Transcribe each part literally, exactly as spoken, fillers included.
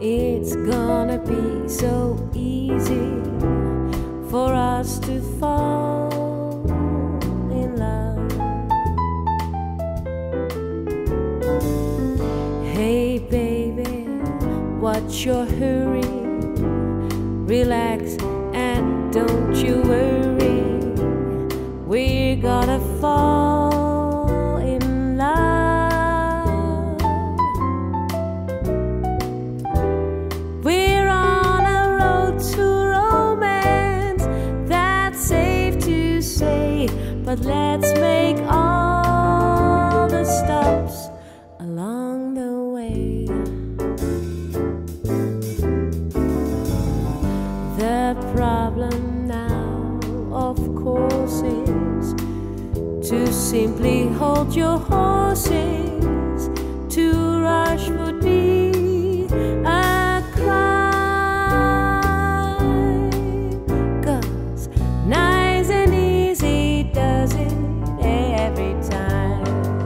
It's gonna be so easy for us to fall in love. Hey baby, what's your hurry? Relax and don't you worry. We're gonna fall in love. We're on a road to romance, that's safe to say, but let's make all the stops along the way. The problem now, of course, is to simply hold your horses. To rush would be a crime, 'cause nice and easy does it every time.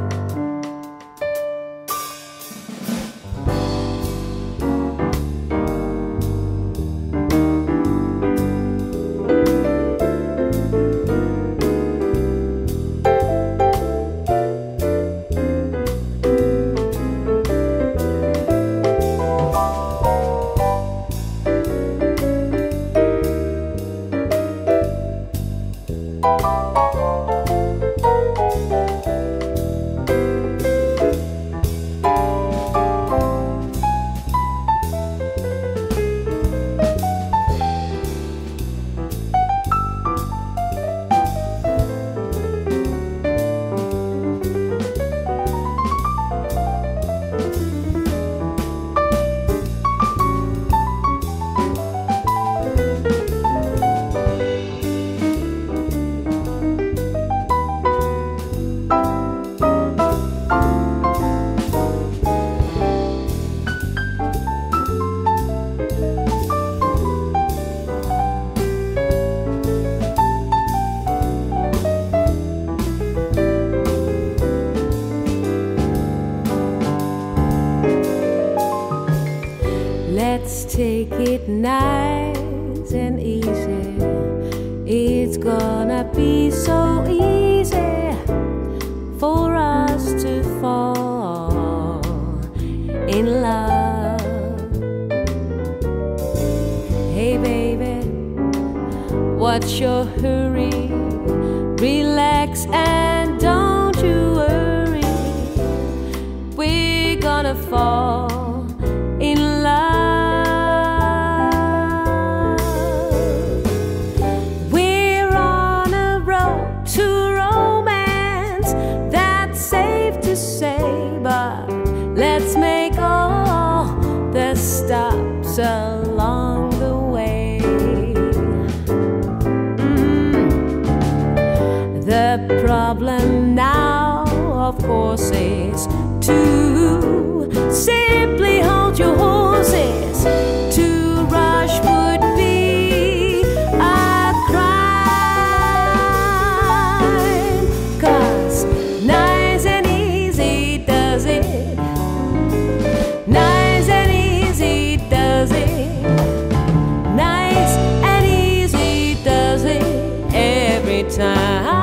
Let's take it nice and easy. It's gonna be so easy for us to fall in love. Hey baby, what's your hurry? Relax and don't you worry. We're gonna fall in love. Let's make all the stops along the way. Mm. The problem now, of course, is to simply hold your horses. To rush would be a crime, 'cause nice and easy does it. Nice and easy does it. Nice and easy does it every time.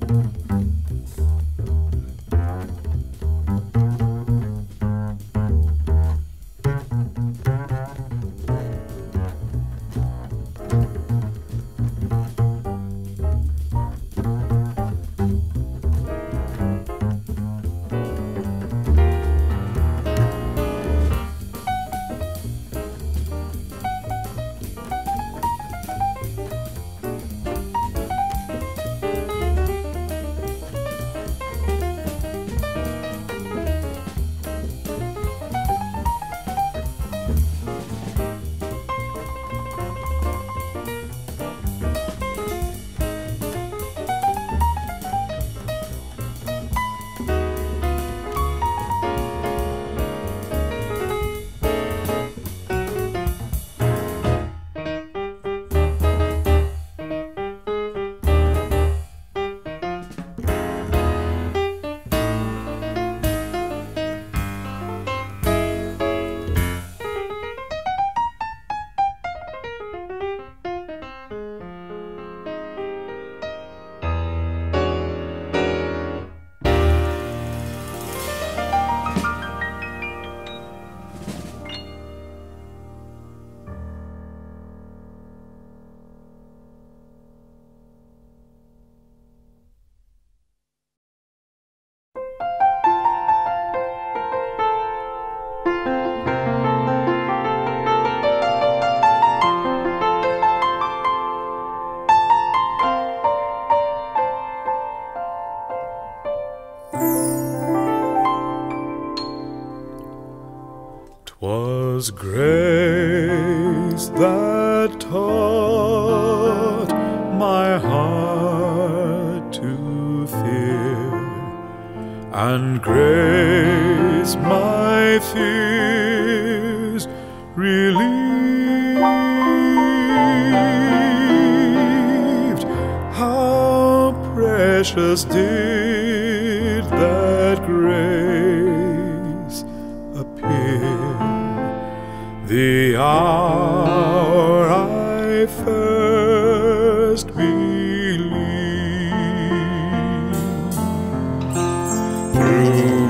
'Twas grace that taught my heart to fear, and grace my fears relieved. How precious did that grace appear the hour I first believed. Through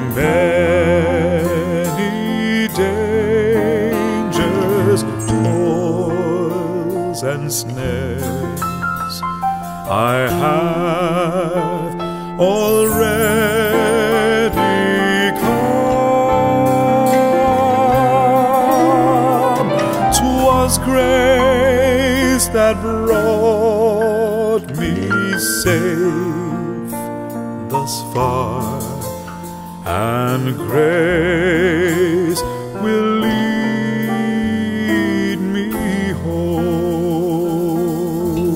many dangers, toils, and snares, I have already come. 'Twas grace that brought me safe thus far, and grace will lead me home.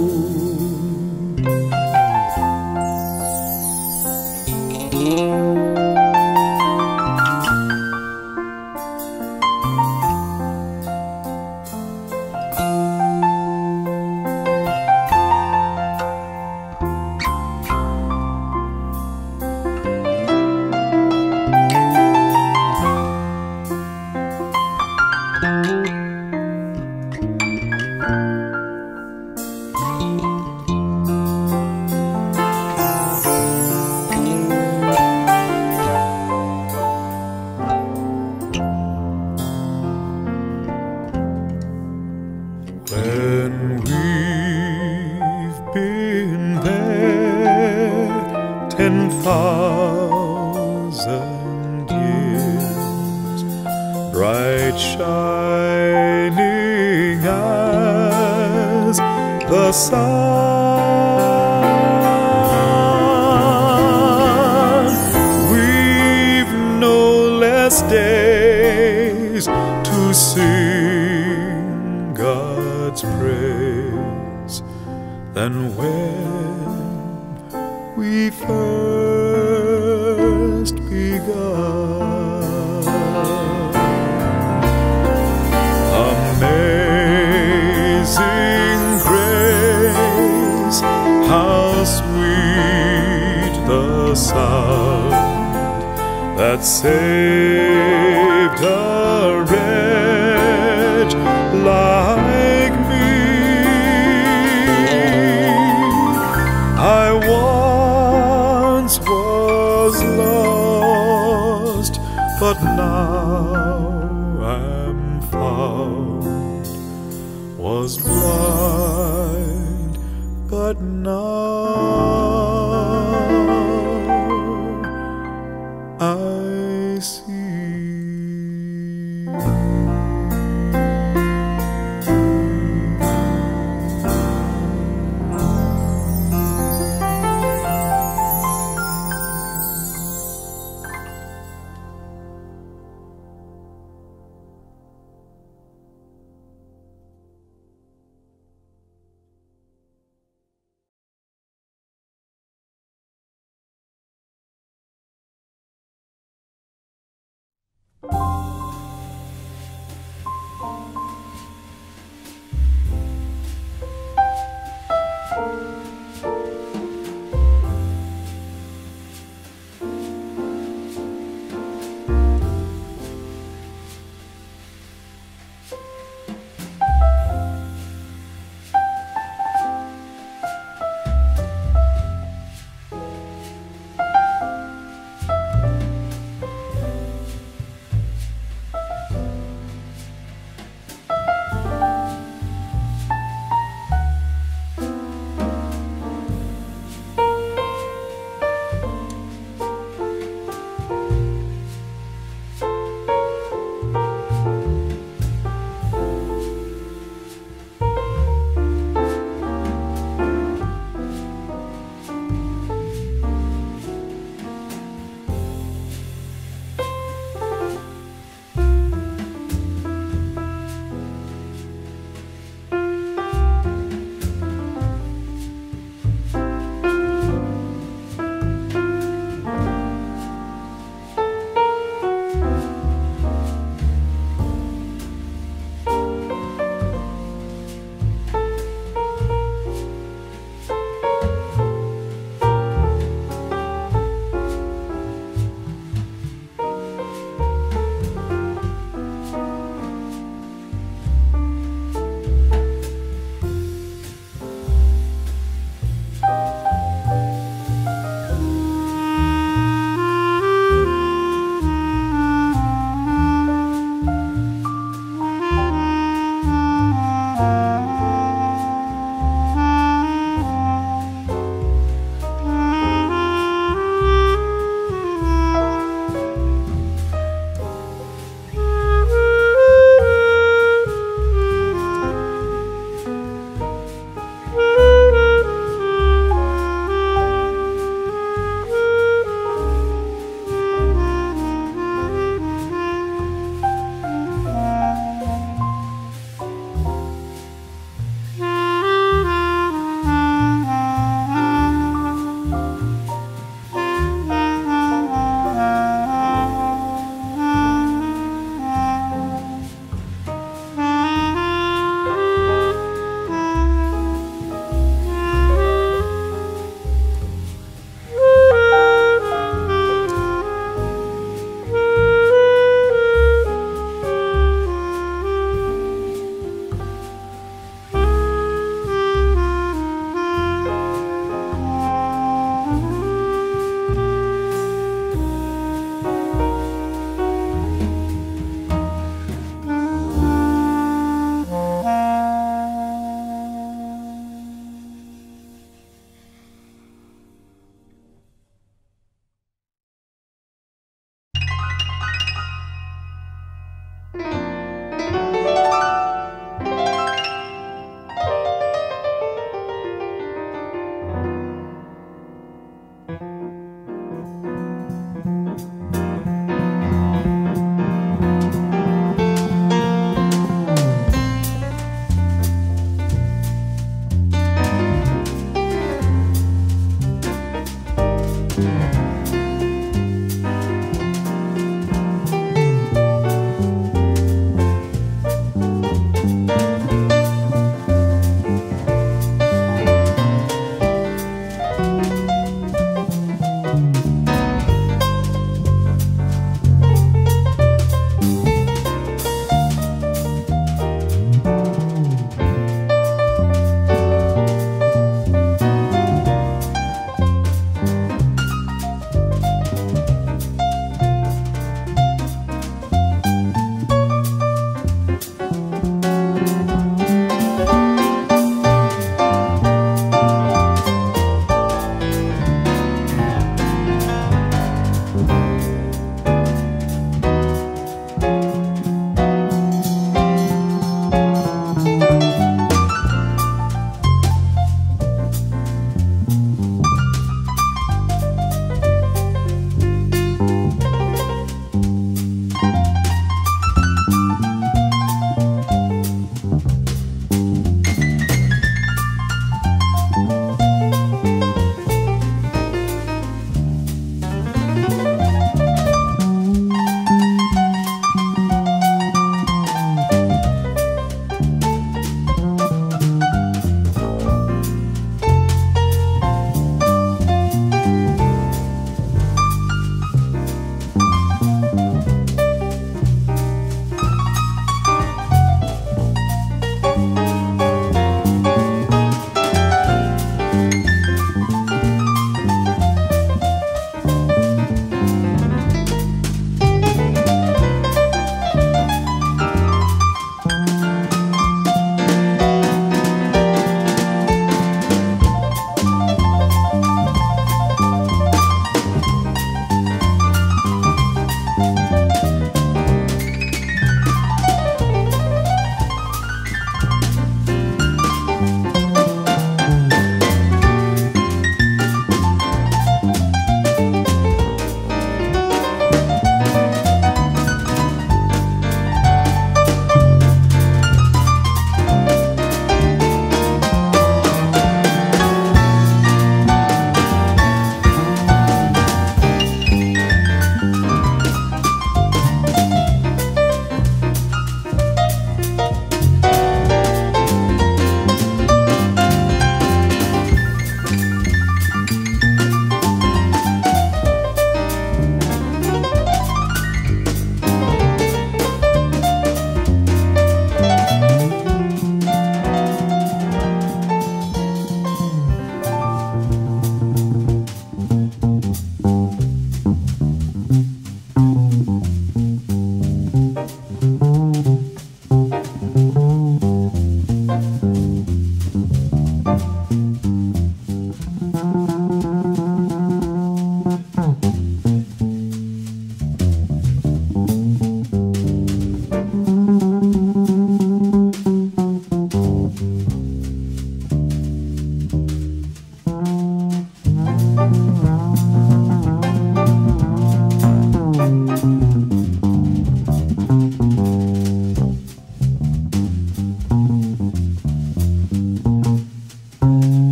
When we've been there ten thousand years, bright shining as the sun, we've no less days to sing God's praise than when we first begun. Amazing grace, how sweet the sound that saved a wretch like me. I once was lost, but now am found, was blind, but now I see.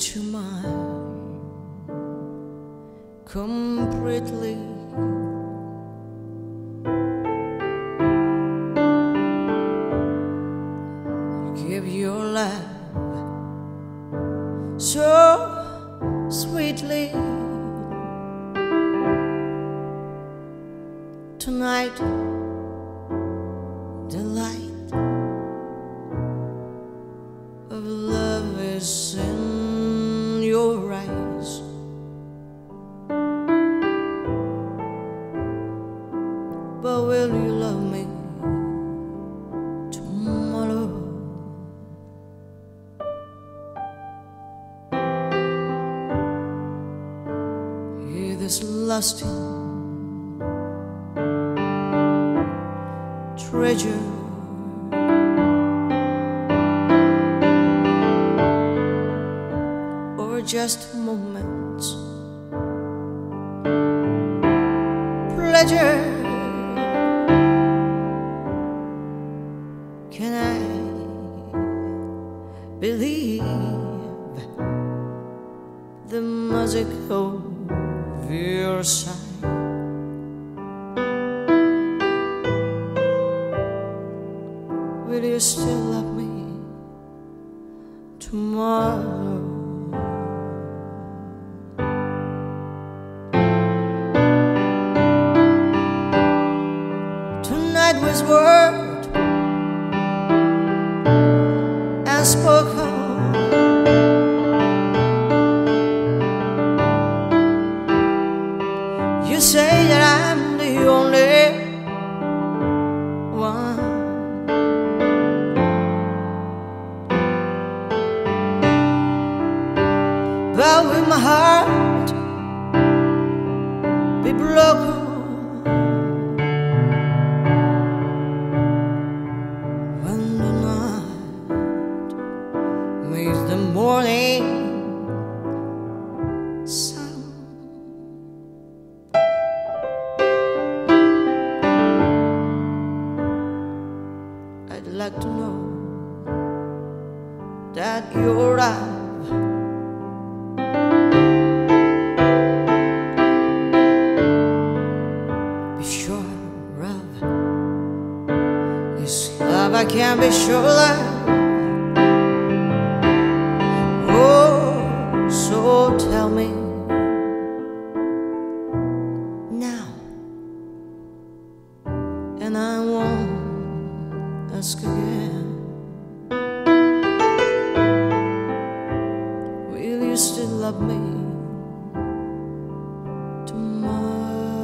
that you're mine completely. Give your love so sweetly. Tonight, the light of love is in your eyes. But will you love me tomorrow? Hear this lasting treasure, or just moments pleasure. Can I believe the music of your side? Will you still love me tomorrow? Tonight was word and spoken. You say that I'm the only one, but with my heart be broken when the night meets the morning sun. I'd like to know that you're right. I can't be sure that. Oh, so tell me now, and I won't ask again. Will you still love me tomorrow?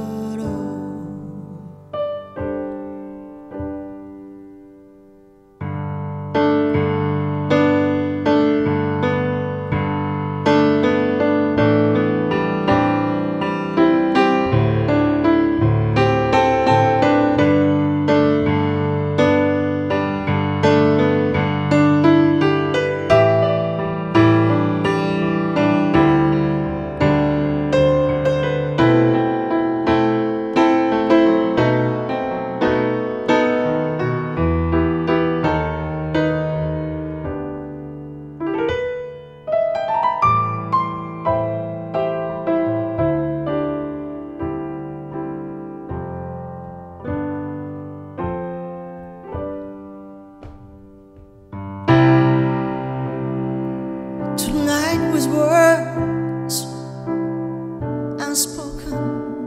Tonight was words unspoken.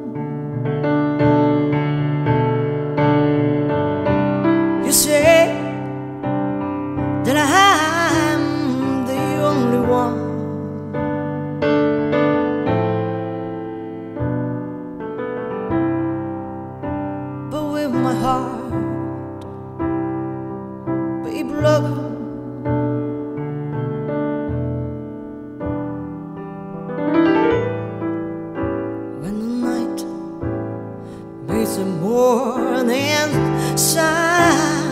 You say that I'm the only one, but with my heart be broken the morning sun.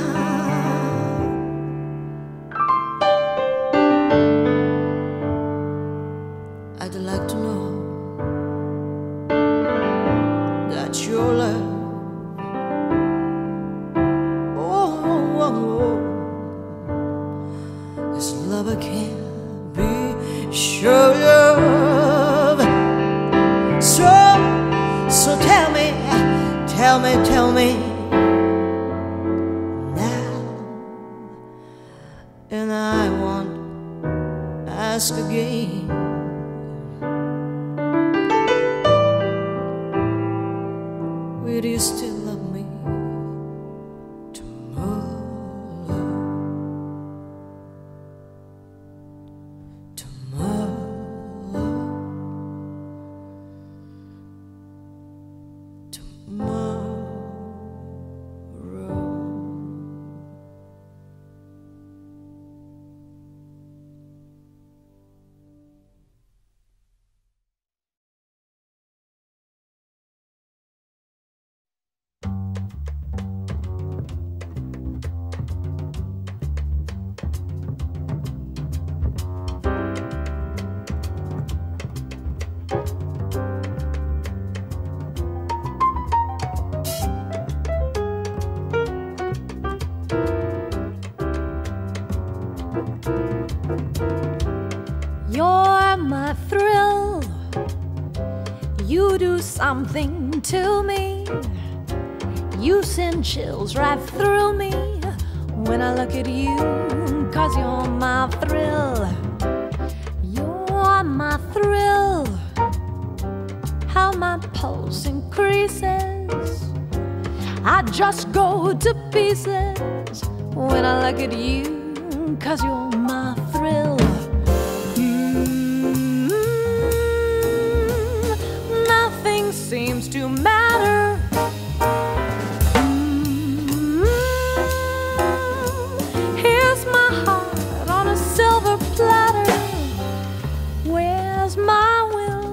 I'd like to know that your love, oh, oh, oh, this love I can't be show love. So, so tell me, tell me, tell me now, and I won't ask again. Will you still love me tomorrow? Tomorrow, tomorrow. You're my thrill. You do something to me. You send chills right through me when I look at you, 'cause you're my thrill. You're my thrill. How my pulse increases. I just go to pieces when I look at you, 'cause you're my thrill. Mm-hmm. Nothing seems to matter. Mm-hmm. Here's my heart on a silver platter. Where's my will?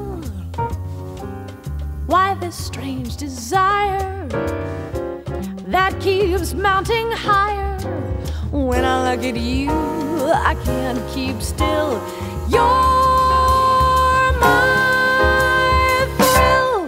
Why this strange desire that keeps mounting higher? When I look at you, I can't keep still. You're my thrill.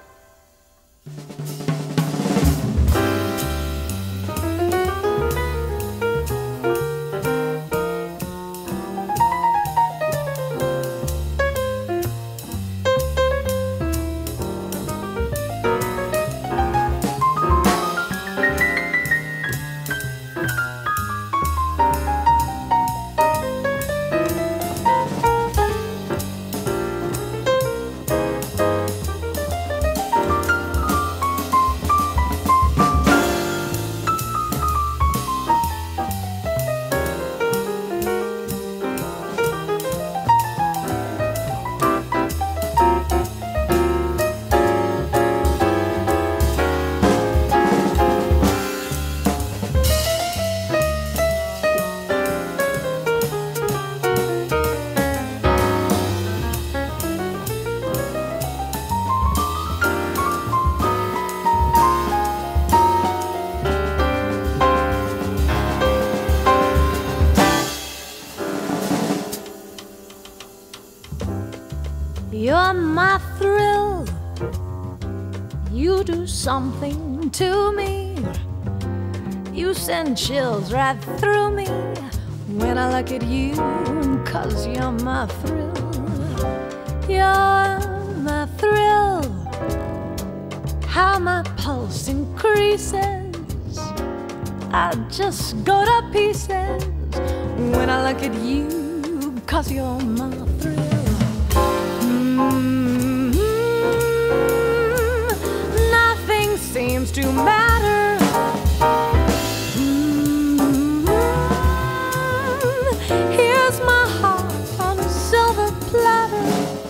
You're my thrill. You do something to me. You send chills right through me when I look at you, 'cause you're my thrill. You're my thrill. How my pulse increases. I just go to pieces when I look at you, 'cause you're my thrill. Mm-hmm. Nothing seems to matter. Mm-hmm. Here's my heart on a silver platter.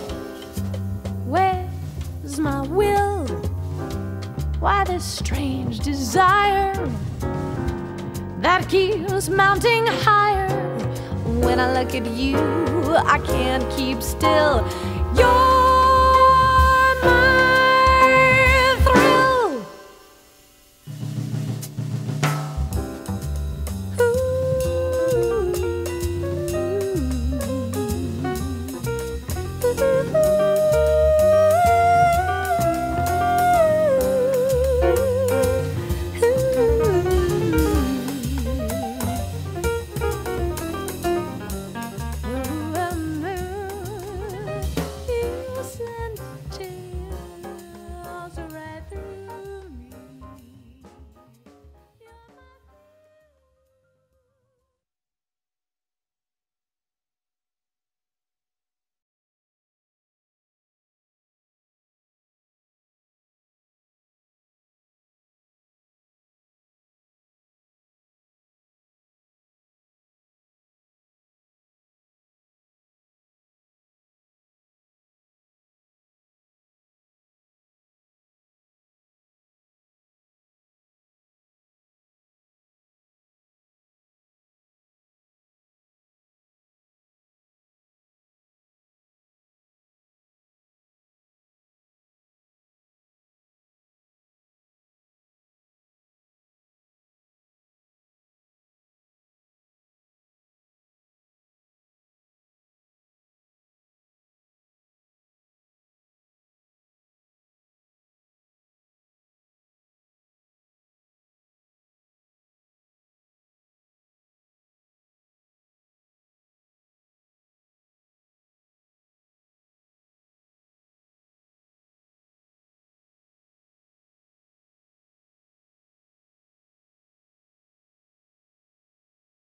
Where's my will? Why this strange desire that keeps mounting higher? When I look at you, I can't keep still. You're my